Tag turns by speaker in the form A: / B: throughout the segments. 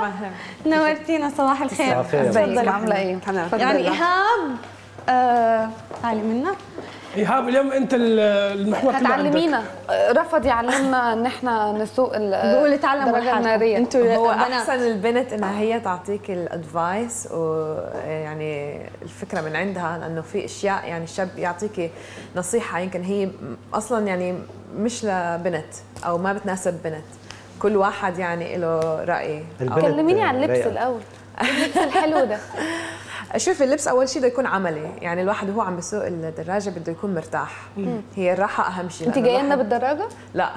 A: نورتينا. صباح الخير.
B: ازيك عامله ايه؟
A: يعني ايهاب تعالي منا.
C: ايهاب اليوم انت المحور كله
B: هتعلمينا. رفض يعلمنا ان احنا نسوق
A: بيقول تعلموا الناريه.
D: انتوا هو احسن البنت انها هي تعطيك الادفايس، ويعني الفكره من عندها، لانه في اشياء يعني الشاب يعطيكي نصيحه يمكن هي اصلا يعني مش لبنت او ما بتناسب بنت، كل واحد يعني له راي.
B: كلميني عن اللبس الاول. اللبس الحلو ده.
D: شوفي اللبس اول شيء بده يكون عملي، يعني الواحد وهو عم بيسوق الدراجه بده يكون مرتاح. هي الراحه اهم شيء.
B: انت جايه لنا بالدراجه؟
D: لا.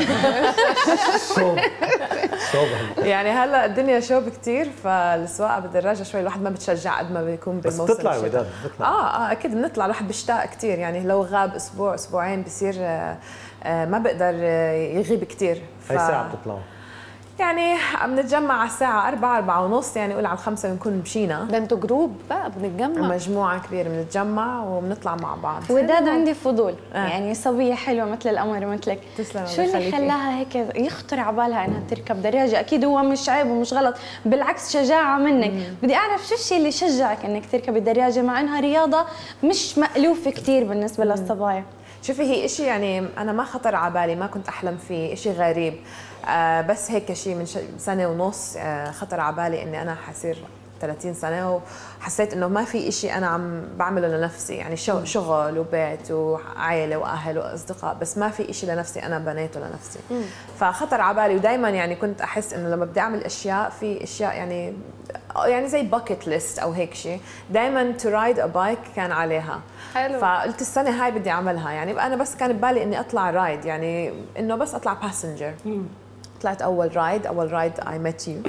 D: يعني هلا الدنيا شوب كثير، فالسواقه بالدراجه شوي الواحد ما بتشجع قد ما بيكون بالموسم.
E: بس بتطلعي وداد
D: بتطلع. اكيد بنطلع، الواحد بيشتاق كثير، يعني لو غاب اسبوع اسبوعين بصير ما بقدر يغيب كثير.
E: اي ساعه بتطلعوا؟
D: يعني بنتجمع على الساعة 4:30، يعني قول على 5 بنكون مشينا.
B: ده انتوا جروب بقى بنتجمع؟
D: مجموعة كبيرة بنتجمع وبنطلع مع بعض.
A: وداد عندي فضول، يعني صبية حلوة مثل القمر مثلك،
D: تسلم.
A: شو اللي خلاها هيك يخطر على بالها انها تركب دراجة؟ اكيد هو مش عيب ومش غلط، بالعكس شجاعة منك. بدي اعرف شو الشيء اللي شجعك انك تركبي الدراجة مع انها رياضة مش مألوفة كثير بالنسبة للصبايا؟
D: شوفي هي شيء يعني انا ما خطر على بالي، ما كنت احلم فيه، شيء غريب. بس هيك شيء من سنه ونص خطر على بالي اني انا حصير 30 سنه، وحسيت انه ما في شيء انا عم بعمله لنفسي، يعني شغل وبيت وعائله واهل واصدقاء، بس ما في شيء لنفسي انا بنيته لنفسي. فخطر على بالي، ودائما يعني كنت احس انه لما بدي اعمل اشياء، في اشياء يعني زي باكيت ليست او هيك شيء، دائما تو رايد ا بايك كان عليها.
B: حلو.
D: فقلت السنه هاي بدي اعملها، يعني انا بس كان ببالي اني اطلع رايد، يعني انه بس اطلع باسنجر. طلعت اول رايد اي ميت يو.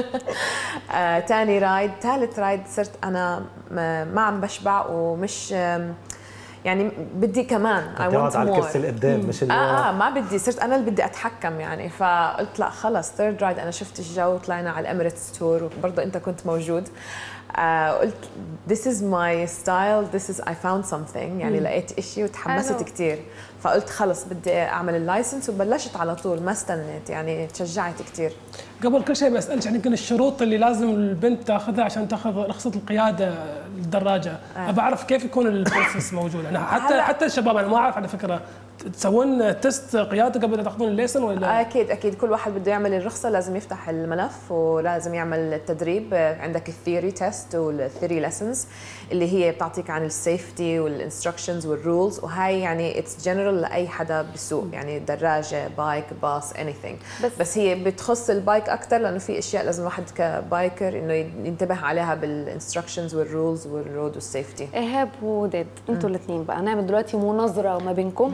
D: ثاني رايد، ثالث رايد صرت انا ما عم بشبع ومش يعني بدي كمان
E: بدي اقعد على الكرسي اللي قدام مش اللي
D: ما بدي، صرت انا اللي بدي اتحكم يعني. فقلت لا خلص ثيرد رايد انا شفت الجو، طلعنا على الاميريتس تور وبرضه انت كنت موجود. قلت this is my style, this is I found something، يعني لقيت إشي وتحمست كتير، فقلت خلص بدي أعمل اللايسنس وبلشت على طول، ما استنيت، يعني تشجعت كتير.
C: قبل كل شيء بسألك يعني يمكن الشروط اللي لازم البنت تاخذها عشان تاخذ رخصة القيادة للدراجة، أبى أعرف كيف يكون البروسيس موجود. أنا حتى الشباب أنا ما أعرف على فكرة، تسوون تست قياده قبل لا تاخذون الليسن ولا؟
D: اكيد كل واحد بده يعمل الرخصه لازم يفتح الملف ولازم يعمل التدريب. عندك الثيوري تيست والثيوري ليسنز اللي هي بتعطيك عن السيفتي والانستركشنز والرولز، وهاي يعني اتس جنرال لاي حدا بيسوق، يعني دراجه بايك باص anything. بس هي بتخص البايك اكثر، لانه في اشياء لازم الواحد كبايكر انه ينتبه عليها بالانستركشنز والرولز والرود والسيفتي.
B: ايهاب وداد انتوا الاثنين بقى نعمل دلوقتي مناظره ما بينكم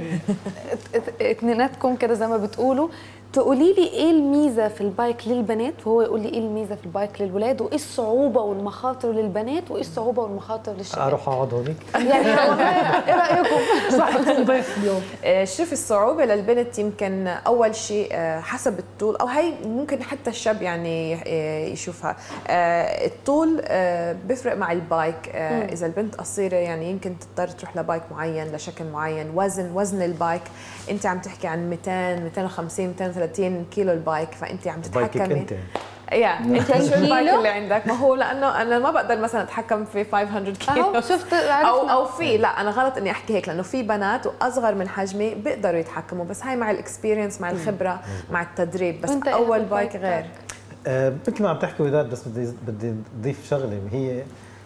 B: اتنيناتكم كده زي ما بتقولوا، تقولي لي ايه الميزه في البايك للبنات وهو يقول لي ايه الميزه في البايك للولاد، وايه الصعوبه والمخاطر للبنات وايه الصعوبه والمخاطر للشباب.
E: اروح اقعد هونيك
B: يعني ايه رايكم؟
C: صح الضيف اليوم.
D: شوف الصعوبه للبنت يمكن اول شيء حسب الطول، او هي ممكن حتى الشاب يعني يشوفها. الطول بيفرق مع البايك. اذا البنت قصيره يعني يمكن تضطر تروح لبايك معين لشكل معين. وزن البايك انت عم تحكي عن 200 250 230 كيلو البايك، فانت عم تتحكمي انت شو البايك اللي عندك. ما هو لانه انا ما بقدر مثلا اتحكم في 500 كيلو
B: شفت
D: او في لا انا غلط اني احكي هيك، لانه في بنات واصغر من حجمي بيقدروا يتحكموا، بس هاي مع الاكسبيرينس مع الخبره مع التدريب. بس اول بايك غير.
E: مثل ما عم تحكي وداد، بس بدي اضيف شغله، هي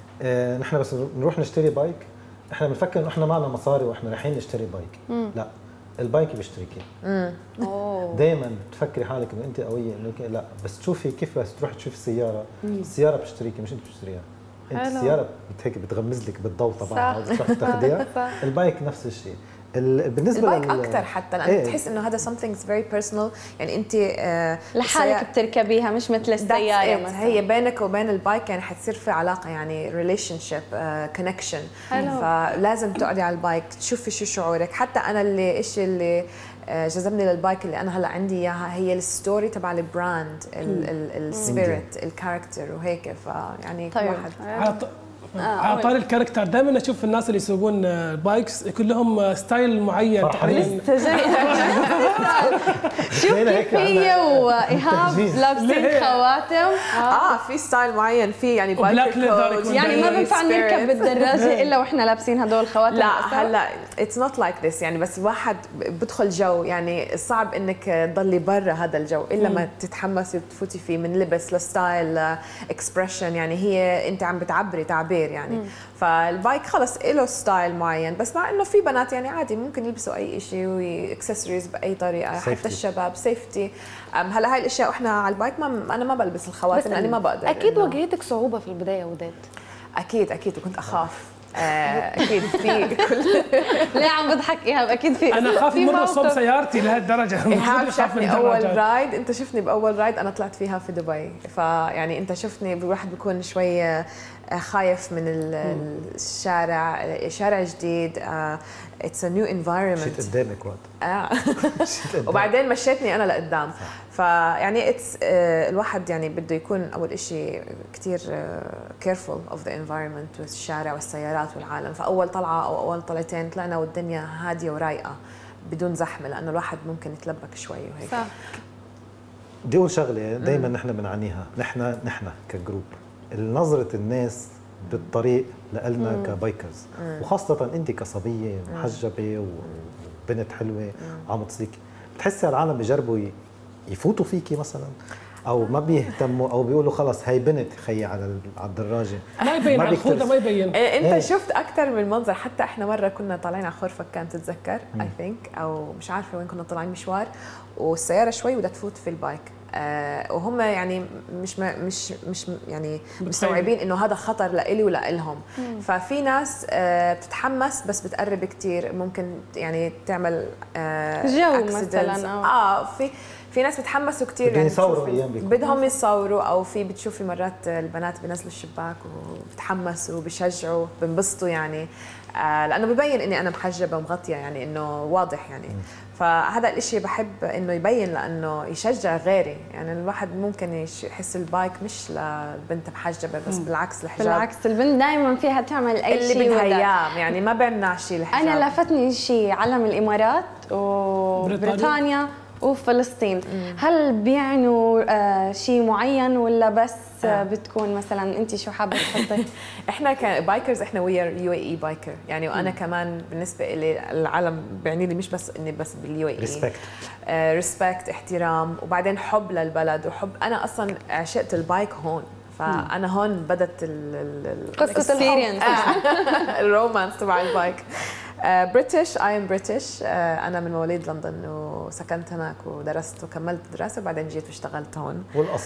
E: نحن بس نروح نشتري بايك احنا بنفكر انه احنا معنا مصاري واحنا رايحين نشتري بايك. لا، البايك بيشتريكي. دائما تفكري حالك انه انت قويه، انه لا، بس تشوفي كيف بس تروحي تشوفي السياره، السياره بتشتريكي مش انت بتشتريها. انت السياره هيك بتغمز لك بالضوء تبعها وبتروحي تاخذيها. البايك نفس الشيء. بالنسبه
D: البايك اكثر حتى لانه تحس انه هذا something very personal، يعني انت
A: لحالك بتركبيها مش مثل السياره مثلا.
D: هي بينك وبين البايك يعني حتصير في علاقه، يعني ريليشن كونكشن. فلازم تقعدي على البايك تشوفي شو شعورك. حتى انا الشيء اللي جذبني للبايك اللي انا هلا عندي اياها هي الستوري تبع البراند، السبيريت، الكاركتر وهيك. فيعني كل واحد
C: على طاري الكاركتر، دائما اشوف الناس اللي يسوقون بايكس يكون لهم ستايل معين.
A: لسه جاي. شو شوف كيف هي وايهاب لابسين خواتم.
D: في ستايل معين، في يعني
C: وبلاك ليذر
D: كود،
A: يعني ما بينفع نركب بالدراجه الا واحنا لابسين هدول الخواتم.
D: لا هلا اتس نوت لايك ذس، يعني بس الواحد بدخل جو، يعني صعب انك تضلي برا هذا الجو الا ما تتحمسي وتفوتي فيه، من لبس لستايل اكسبريشن، يعني هي انت عم بتعبري تعبير يعني. فالبايك خلص له ستايل معين، بس مع انه في بنات يعني عادي ممكن يلبسوا اي شيء واكسسوارز باي طريقه، حتى الشباب سيفتي. هلا هاي الاشياء واحنا على البايك انا ما بلبس الخواتم لاني ما بقدر.
B: اكيد واجهتك صعوبه في البدايه وداد؟
D: اكيد وكنت اخاف. اكيد في كل
A: ليه عم بضحك ايهاب؟ اكيد في
C: انا خاف مره صوب سيارتي لهالدرجه.
D: ايهاب شافني اول رايد، انت شفني باول رايد انا طلعت فيها في دبي، فيعني انت شفني الواحد بيكون شوي خايف من الشارع، شارع جديد، اتس ا نيو انفايرمنت.
E: مشيت قدامك وقت
D: وبعدين مشيتني انا لقدام. فيعني اتس الواحد يعني بده يكون اول شيء كثير كيرفول اوف ذا انفايرمنت والشارع والسيارات والعالم. فاول طلعه او اول طلعتين طلعنا والدنيا هاديه ورايقه بدون زحمه، لانه الواحد ممكن يتلبك شوي وهيك.
B: صح.
E: بدي اقول شغله دائما نحن بنعانيها، نحن كجروب، نظره الناس بالطريق لنا كبايكرز، وخاصه انت كصبيه محجبه وبنت حلوه وعم تصيك، بتحسي العالم بيجربوا يفوتوا فيكي مثلا، او ما بيهتموا، او بيقولوا خلص هي بنت خيي على الدراجه
C: ما يبين على الخوذه، ما يبين.
D: انت شفت اكثر من منظر. حتى احنا مره كنا طالعين على خرفكان تتذكر اي ثينك، او مش عارفه وين كنا طالعين مشوار، والسياره شوي بدها تفوت في البايك، وهم يعني مش يعني مستوعبين انه هذا خطر لإلي ولإلهم. ففي ناس بتتحمس بس بتقرب كثير، ممكن يعني تعمل
A: جو مثلا.
D: في ناس بتحمسوا كثير،
E: بدهم يصوروا ايام
D: بدهم يصوروا، او في بتشوفي مرات البنات بينزلوا الشباك وبتحمسوا وبيشجعوا بنبسطوا يعني، لانه ببين اني انا محجبه ومغطيه، يعني انه واضح يعني. فهذا الاشي بحب انه يبين، لانه يشجع غيري. يعني الواحد ممكن يحس البايك مش للبنت محجبه بس، بالعكس الحجاب
A: بالعكس البنت دائما فيها تعمل اي شيء
D: اللي بدها اياه، يعني ما بيمنع شيء الحجاب.
A: انا لفتني شيء علم الامارات وبريطانيا وفلسطين. هل بيعنوا شيء معين ولا بس بتكون مثلا انت شو حابه تحطي؟
D: احنا كبايكرز احنا ويا يو اي بايكر يعني، وانا كمان بالنسبه لي العالم بيعني لي مش بس اني بس باليو اي ريسبكت احترام، وبعدين حب للبلد وحب. انا اصلا عشقت البايك هون، فانا هون بدت
A: قصه الحب
D: الرومانس تبع البايك. بريتش، اي ام بريتش. انا من مواليد لندن وسكنت هناك ودرست وكملت دراسه، وبعدين جيت واشتغلت هون.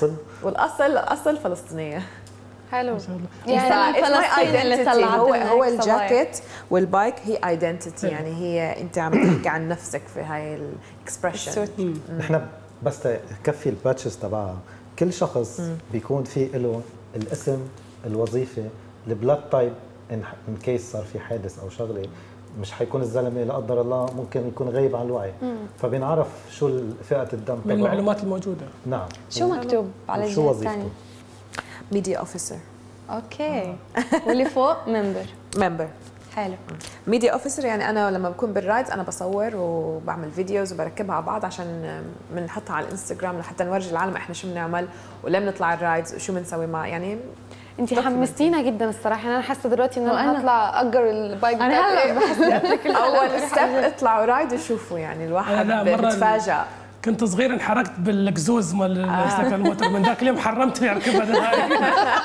D: والاصل فلسطينيه.
B: حلو.
A: يعني فلسطين اللي طلعت
D: هو الجاكيت والبايك هي ايدنتيتي، يعني هي انت عم تحكي عن نفسك في هاي الاكسبريشن.
E: نحن بس تكفي الباتشز تبعها، كل شخص بيكون في له الاسم، الوظيفه، البلاد تايب، ان كيس صار في حادث او شغله مش حيكون الزلمه لا قدر الله ممكن يكون غايب عن الوعي، فبنعرف شو فئه الدم
C: من المعلومات الموجوده.
E: نعم.
A: شو مكتوب على الجهه الثانيه؟
D: ميديا اوفيسر.
A: اوكي. واللي فوق ممبر. حلو.
D: ميديا اوفيسر يعني انا لما بكون بالرايدز انا بصور وبعمل فيديوز وبركبها على بعض عشان بنحطها على الانستغرام لحتى نورجي العالم احنا شو بنعمل وليه بنطلع الرايدز وشو بنسوي مع يعني.
B: انت حمستينا جدا الصراحه، انا حاسه دلوقتي ان انا هطلع اجر البايك
A: انا هلا بحس
D: اول ستيب اطلعوا رايد وشوفوا، يعني الواحد بتفاجئ.
C: كنت صغير انحرقت بالقزوز مال السكن الموتر، من ذاك اليوم حرمت اركبها نهائي.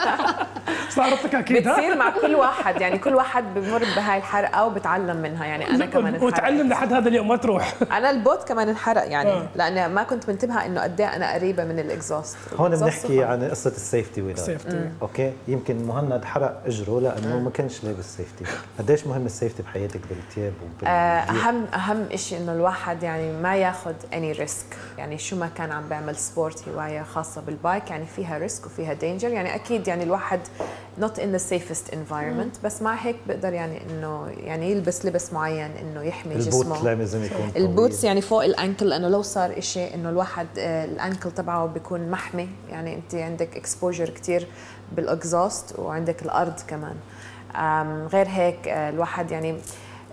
C: صارتك اكيد
D: بتصير مع كل واحد، يعني كل واحد بمر بهاي الحرقه وبتعلم منها، يعني انا كمان انحرقت
C: وتعلم لحد هذا اليوم ما تروح.
D: انا البوت كمان انحرق يعني لان ما كنت منتبهه انه قد ايه انا قريبه من الاكزوست.
E: هون بنحكي عن قصه السيفتي ويلاد. اوكي، يمكن مهند حرق اجره لانه ما كانش لابس سيفتي. قديش مهم السيفتي بحياتك بالثياب
D: اهم شيء انه الواحد يعني ما ياخذ اني ريسك، يعني شو ما كان عم بيعمل سبورت هوايه خاصه بالبايك يعني فيها ريسك وفيها دينجر، يعني اكيد يعني الواحد not in the safest environment بس مع هيك بقدر يعني انه يعني يلبس لبس معين انه يحمي جسمه.
E: البوت لازم يكون
D: البوتس يعني فوق الانكل، لانه لو صار شيء انه الواحد الانكل تبعه بيكون محمي، يعني انت عندك اكسبوجر كثير بالاكزوست وعندك الارض كمان. غير هيك الواحد يعني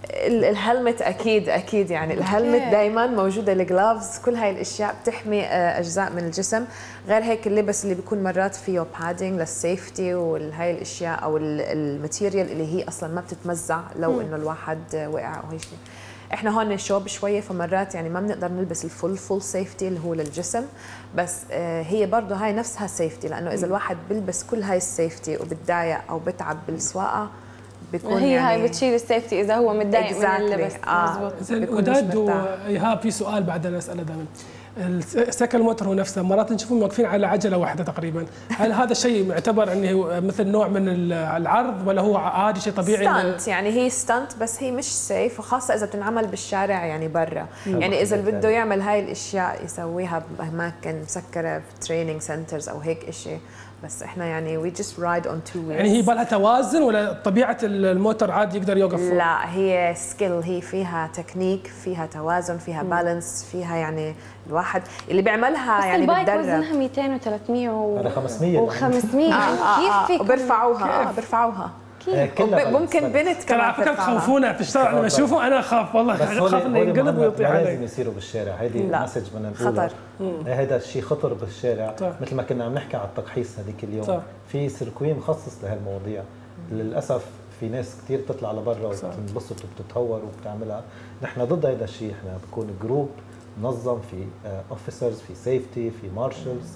D: الهلمت اكيد يعني الهلمت دائما موجوده، الجلافز، كل هاي الاشياء بتحمي اجزاء من الجسم. غير هيك اللبس اللي بيكون مرات فيه بادنج للسيفتي وهاي الاشياء او الماتيريال اللي هي اصلا ما بتتمزع لو انه الواحد وقع او هيك شيء. احنا هون شوب شويه، فمرات يعني ما بنقدر نلبس فول سيفتي اللي هو للجسم، بس هي برضه هاي نفسها سيفتي، لانه اذا الواحد بيلبس كل هاي السيفتي وبتضايق او بتعب بالسواقه بيكون
A: هي
D: يعني
A: هاي بتشيل السيفتي اذا هو متضايق من اللبس. مزبوط.
C: زين وداد وايهاب في سؤال بعد انا اساله دائما، السكل موتر هو نفسه مرات نشوفهم واقفين على عجله واحده تقريبا، هل هذا الشيء معتبر انه مثل نوع من العرض ولا هو عادي شيء طبيعي؟
D: ستانت، يعني هي ستانت بس هي مش سيف، وخاصه اذا بتنعمل بالشارع يعني برا، يعني اذا اللي بده يعمل هاي الاشياء يسويها باماكن مسكره في تريننج سنترز او هيك شيء، بس احنا يعني وي جست رايد اون تو ويلز.
C: يعني هي بالها توازن ولا طبيعه الموتر عادي يقدر يوقف؟
D: لا هي سكيل، هي فيها تكنيك، فيها توازن، فيها بالانس، فيها يعني الواحد اللي بيعملها يعني
A: البايك
D: بتدرب.
A: وزنها 200 و300
E: هذا 500
A: و500 كيف فيك
D: بيرفعوها بيرفعوها ممكن بنت
C: ترى على فكره تخوفونا في الشارع لما اشوفه، انا اخاف والله، اخاف انه ينقلب ويطيح علي.
E: لازم يصيروا بالشارع، هيدي مسج بدنا نقولها،
D: خطر.
E: هذا الشيء خطر بالشارع.
C: صح.
E: مثل ما كنا عم نحكي على التقحيص هذيك اليوم،
C: صح.
E: في سيركوي مخصص لهالمواضيع. للاسف في ناس كثير بتطلع لبرا وبتنبسط وبتتهور وبتعملها. نحن ضد هذا الشيء، احنا بكون جروب منظم، في اوفيسرز، في سيفتي، في مارشلز،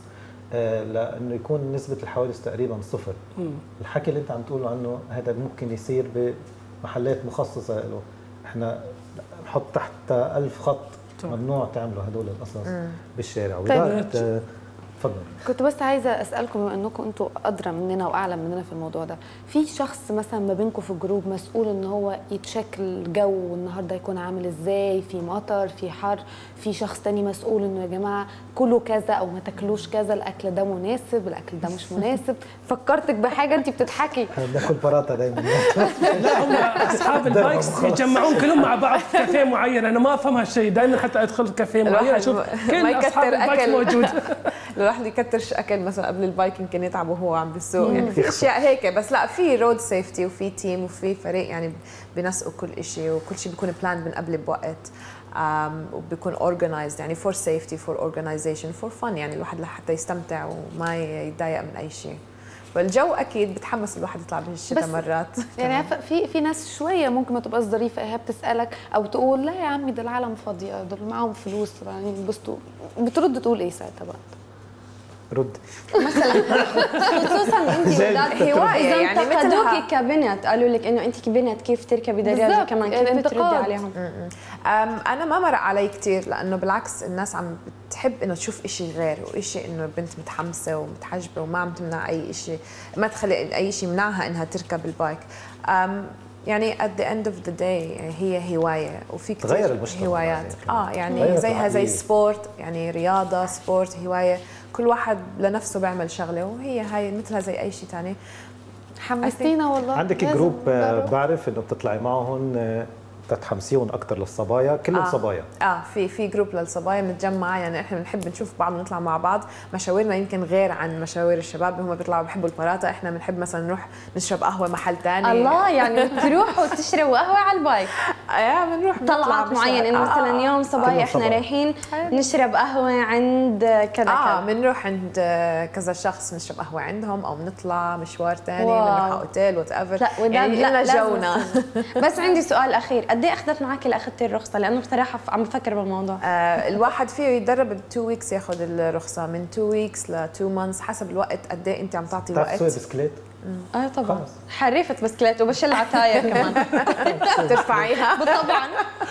E: لانه يكون نسبه الحوادث تقريبا صفر. الحكي اللي انت عم تقوله عنه هذا ممكن يصير بمحلات مخصصه له، احنا نحط تحت 1000 خط ممنوع تعملوا هدول القصص بالشارع. وده تفضل.
B: كنت بس عايزه اسالكم، بما انكم انتم ادرى مننا واعلم مننا في الموضوع ده، في شخص مثلا ما بينكم في الجروب مسؤول ان هو يتشيك الجو النهارده يكون عامل ازاي، في مطر، في حر، في شخص تاني مسؤول انه يا جماعه كلوا كذا او ما تاكلوش كذا، الاكل ده مناسب، الاكل ده مش مناسب؟ فكرتك بحاجه انت بتضحكي.
E: احنا بناكل براطه دائما.
C: لا هم اصحاب البايكس يتجمعون كلهم مع بعض في كافيه معين، انا ما افهم هالشيء، دائما حتى ادخل كافيه معين اشوف كل اصحاب البايكس موجود.
D: الواحد يكترش اكل مثلا قبل البايك يمكن يتعب وهو عم بالسوق، يعني في اشياء هيك، بس لا في رود سيفتي وفي تيم وفي فريق يعني بنسقوا كل شيء، وكل شيء بيكون بلان من قبل بوقت، وبيكون اورجنايزد يعني فور سيفتي، فور اورجنايزيشن، فور فن، يعني الواحد لحتى يستمتع وما يتضايق من اي شيء. والجو اكيد بتحمس الواحد يطلع بالشتاء مرات.
B: يعني في ناس شويه ممكن ما تبقاش ظريفه، هي بتسالك او تقول لا يا عمي ده العالم فاضيه، دول معاهم فلوس يعني ينبسطوا، بترد تقول ايه ساعتها بقى؟
E: رد
A: مثلا خصوصا انت
D: هوايه يعني
A: انتقدوكي كبنت، قالوا لك انه انت كبنت كيف تركبي دراجه كمان، كيف بتردي عليهم؟
D: انا ما مرق علي كثير، لانه بالعكس الناس عم بتحب انه تشوف شيء غير، وشيء انه البنت متحمسه ومتحجبه وما عم تمنع اي شيء، ما تخلي اي شيء يمنعها انها تركب البايك. يعني at the end of the day هي هوايه، وفي كثير هوايات يعني زيها زي سبورت، يعني رياضه، سبورت، هوايه، كل واحد لنفسه بيعمل شغله، وهي هاي مثلها زي اي شيء ثاني.
B: حمستينا والله.
E: عندك جروب بعرف انه بتطلعي معهم تتحمسيهم اكثر للصبايا، كلهم صبايا؟
D: في جروب للصبايا بنتجمع، يعني احنا بنحب نشوف بعض ونطلع مع بعض. مشاويرنا يمكن غير عن مشاوير الشباب، هم بيطلعوا بيحبوا البراطه، احنا بنحب مثلا نروح نشرب قهوه محل ثاني.
A: الله، يعني بتروحوا تشربوا قهوه على البايك؟
D: بنروح
A: طلعات معين، انه مثلا يوم صبايا احنا رايحين نشرب قهوه عند كذا
D: بنروح عند كذا شخص نشرب قهوه عندهم، او بنطلع مشوار ثاني، بنروح على اوتيل وات ايفر، يعني لنا جونا.
A: بس عندي سؤال اخير، قد ايه اخذت معك لاخذتي الرخصه؟ لانه بصراحه عم بفكر بالموضوع.
D: الواحد فيه يتدرب ب 2 ويكس، ياخذ الرخصه من 2 ويكس ل 2 مانثs حسب الوقت قد ايه انت عم تعطي وقت.
E: تسوي بسكليت؟
A: طبعا حريفه بسكليت وبشيل عتاير كمان.
D: ترفعيها
A: طبعا.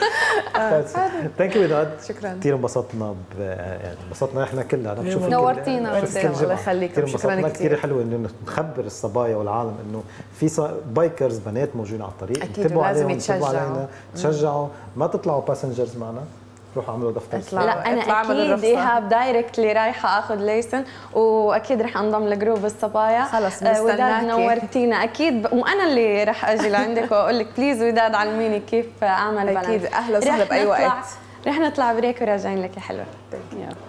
E: ثانك يو وداد،
D: شكرا
E: كثير انبسطنا، يعني انبسطنا احنا كلنا، انا بشوفك
B: نورتينا.
D: الله يخليك،
E: شكرا كثير حلو انه نخبر الصبايا والعالم انه في بايكرز بنات موجودين على الطريق،
D: انتبهوا عليهم، انتبهوا علينا،
E: تشجعوا، ما تطلعوا باسنجرز معنا، روحوا اعملوا دفتر.
A: لا انا اكيد ايهاب دايركتلي رايحه اخذ ليسن، واكيد رح انضم لجروب الصبايا.
D: خلص
A: وداد نورتينا اكيد، وانا اللي رح اجي لعندك واقول لك بليز وداد علميني كيف اعمل بالانس.
D: اكيد، اهلا وسهلا باي وقت.
A: رح نطلع بريك وراجعين لك يا حلوه.